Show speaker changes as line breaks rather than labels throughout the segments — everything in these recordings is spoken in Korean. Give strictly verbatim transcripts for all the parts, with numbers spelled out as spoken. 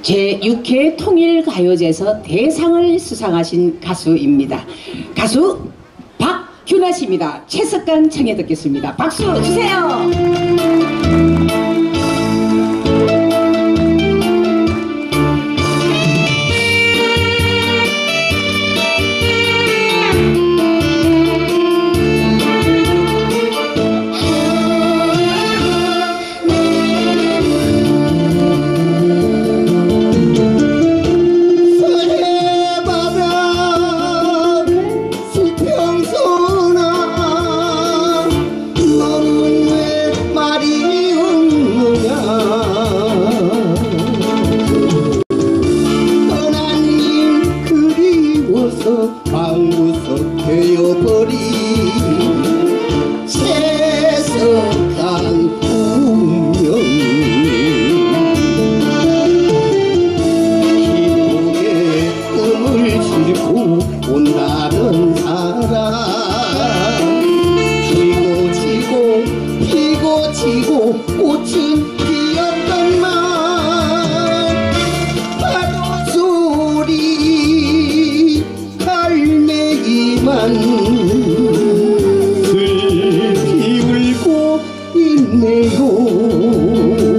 제육 회 통일가요제에서 대상을 수상하신 가수입니다. 가수 박규나 씨입니다. 채석강 청해 듣겠습니다. 박수 주세요.
방구석 되어버린 채석강 운명 기록에 꿈을 싣고 온다는 사람 피고 지고 피고 지고 꽃은 피었던만 파도 소리 갈매기만 슬피 울고 있네요.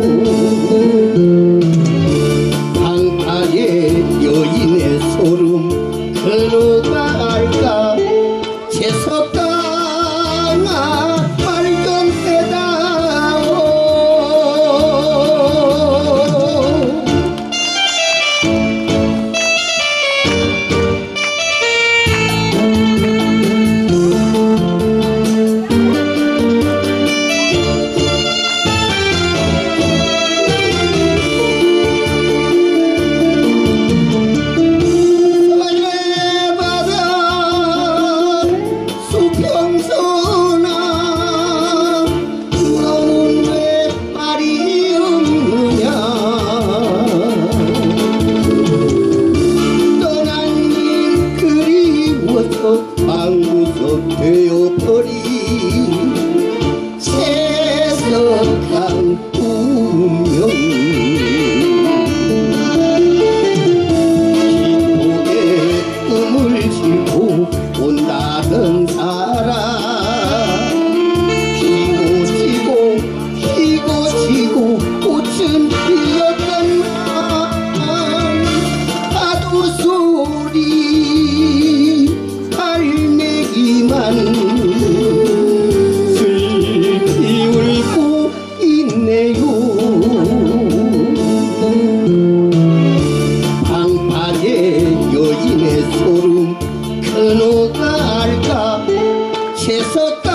방파제 여인의 소름 그누가 알까 채석강아 말경해다오. 방구석 되어버린 채석강 운명 기록에 꿈을 싣고 온다던 사람 피고 지고 피고 지고 꽃은 피었던 말 파도 소리 갈매기만 슬피 울고 있네요. 방파제 여인의 소름 그누가 알까 채석